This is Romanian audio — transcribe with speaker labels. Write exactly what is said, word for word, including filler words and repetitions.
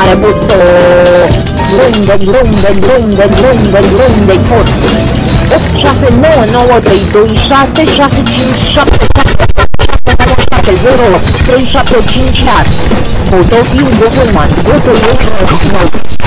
Speaker 1: Are buto. Lunde, lunde, lunde, lunde, lunde, tot. opt șase nouă nouă trei doi șase șase cinci șapte șapte zero trei șapte cinci șase. Fotofiu Gohuman, Goto